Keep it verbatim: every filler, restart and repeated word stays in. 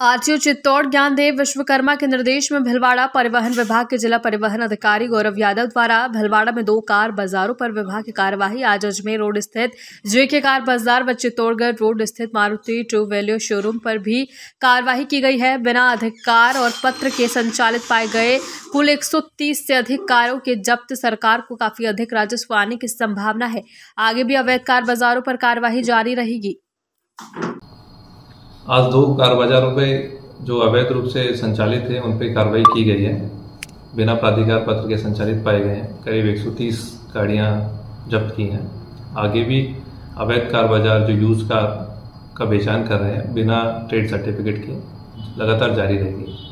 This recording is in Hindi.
आरटीओ चित्तौड़ ज्ञानदेव विश्वकर्मा के निर्देश में भीलवाड़ा परिवहन विभाग के जिला परिवहन अधिकारी गौरव यादव द्वारा भीलवाड़ा में दो कार बाजारों पर विभाग की कार्यवाही। आज अजमेर रोड स्थित जेके कार बाजार व चित्तौड़गढ़ रोड स्थित मारुति ट्रू वैल्यू शोरूम पर भी कार्यवाही की गई है। बिना अधिकार और पत्र के संचालित पाए गए कुल एक सौ तीस से अधिक कारों के जब्त। सरकार को काफी अधिक राजस्व आने की संभावना है। आगे भी अवैध कार बाजारों पर कार्यवाही जारी रहेगी। आज दो कार बाजारों पे जो अवैध रूप से संचालित है उन पे कार्रवाई की गई है। बिना प्राधिकार पत्र के संचालित पाए गए हैं। करीब एक सौ तीस गाड़ियां जब्त की हैं। आगे भी अवैध कार बाजार जो यूज कार का बेचान कर रहे हैं बिना ट्रेड सर्टिफिकेट के लगातार जारी रहेगी।